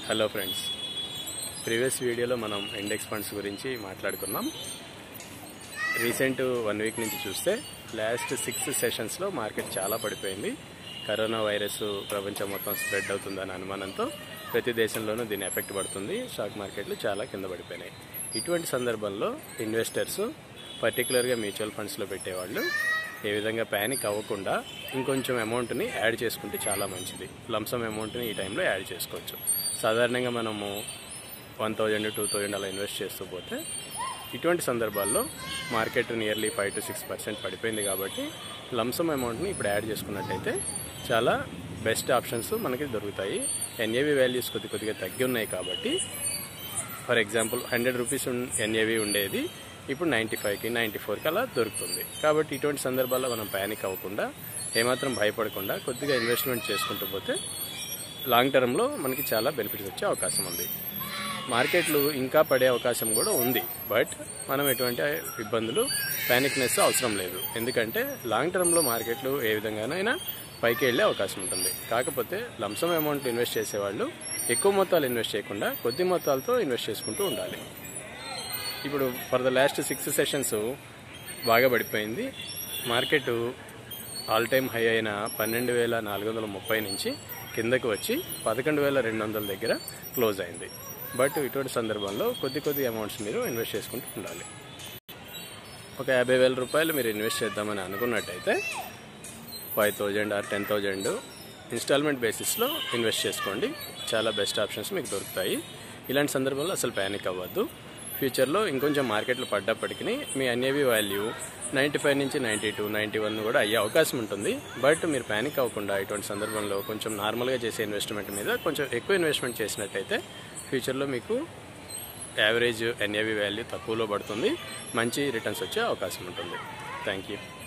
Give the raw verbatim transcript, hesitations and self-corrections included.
Hello friends, previous వీడియోలో మనం index funds గురించి మాట్లాడుకున్నాం. రీసెంట్ వన్ వీక్ నుంచి చూస్తే లాస్ట్ సిక్స్ సెషన్స్లో మార్కెట్ చాలా పడిపోయింది. కరోనా వైరస్ ప్రపంచం మొత్తం స్ప్రెడ్ అవుతుందనే అనుమానంతో ప్రతి దేశంలోనూ దీని ఎఫెక్ట్ పడుతుంది. స్టాక్ మార్కెట్లు చాలా కింద పడిపోయినాయి. ఇటువంటి సందర్భంలో ఇన్వెస్టర్స్, పర్టికులర్గా మ్యూచువల్ ఫండ్స్లో పెట్టేవాళ్ళు ఏ విధంగా ప్యానిక్ అవ్వకుండా ఇంకొంచెం అమౌంట్ని యాడ్ చేసుకుంటే చాలా మంచిది. లంసమ్ అమౌంట్ని ఈ టైంలో యాడ్ చేసుకోవచ్చు. సాధారణంగా మనము వన్ థౌజండ్ టూ థౌజండ్ అలా ఇన్వెస్ట్ చేస్తూ పోతే ఇటువంటి సందర్భాల్లో market nearly five to six percent పడిపోయింది కాబట్టి లంసమ్ అమౌంట్ని ఇప్పుడు యాడ్ చేసుకున్నట్టయితే చాలా బెస్ట్ ఆప్షన్స్ మనకి దొరుకుతాయి. ఎన్ఏవి వాల్యూస్ కొద్ది కొద్దిగా తగ్గి ఉన్నాయి కాబట్టి for example hundred rupees NAV ఉండేది ఇప్పుడు నైంటీ ఫైవ్కి నైంటీ ఫోర్కి అలా దొరుకుతుంది. కాబట్టి ఇటువంటి సందర్భాల్లో మనం ప్యానిక్ అవ్వకుండా, ఏమాత్రం భయపడకుండా కొద్దిగా ఇన్వెస్ట్మెంట్ చేసుకుంటూ పోతే లాంగ్ టర్మ్లో మనకి చాలా బెనిఫిట్స్ వచ్చే అవకాశం ఉంది. మార్కెట్లు ఇంకా పడే అవకాశం కూడా ఉంది. బట్ మనం ఎటువంటి ఇబ్బందులు, ప్యానిక్నెస్ అవసరం లేదు. ఎందుకంటే లాంగ్ టర్మ్లో మార్కెట్లు ఏ విధంగానైనా పైకి వెళ్ళే అవకాశం ఉంటుంది. కాకపోతే లంసమ్ అమౌంట్ ఇన్వెస్ట్ చేసేవాళ్ళు ఎక్కువ మొత్తాలు ఇన్వెస్ట్ చేయకుండా కొద్ది మొత్తాలతో ఇన్వెస్ట్ చేసుకుంటూ ఉండాలి. ఇప్పుడు for the last six sessions బాగా పడిపోయింది. మార్కెట్ ఆల్ టైమ్ హై అయిన పన్నెండు వేల నాలుగు వందల ముప్పై నుంచి కిందకు వచ్చి పదకొండు వేల రెండు వందల దగ్గర క్లోజ్ అయింది. బట్ ఇటువంటి సందర్భంలో కొద్ది కొద్ది అమౌంట్స్ మీరు ఇన్వెస్ట్ చేసుకుంటూ ఉండాలి. ఒక యాభై వేల రూపాయలు మీరు ఇన్వెస్ట్ చేద్దామని అనుకున్నట్టయితే five thousand or ten thousand installment బేసిస్లో ఇన్వెస్ట్ చేసుకోండి. చాలా బెస్ట్ ఆప్షన్స్ మీకు దొరుకుతాయి. ఇలాంటి సందర్భంలో అసలు ప్యానిక్ అవ్వద్దు. ఫ్యూచర్లో ఇంకొంచెం మార్కెట్లు పడ్డప్పటికీ మీ ఎన్ఏవి వాల్యూ నైంటీ ఫైవ్ నుంచి నైంటీ టూ నైంటీ వన్ కూడా అయ్యే అవకాశం ఉంటుంది. బట్ మీరు ప్యానిక్ అవ్వకుండా ఇటువంటి సందర్భంలో కొంచెం నార్మల్గా చేసే ఇన్వెస్ట్మెంట్ మీద కొంచెం ఎక్కువ ఇన్వెస్ట్మెంట్ చేసినట్టయితే ఫ్యూచర్లో మీకు యావరేజ్ ఎన్ఏవి వాల్యూ తక్కువలో పడుతుంది. మంచి రిటర్న్స్ వచ్చే అవకాశం ఉంటుంది. Thank you.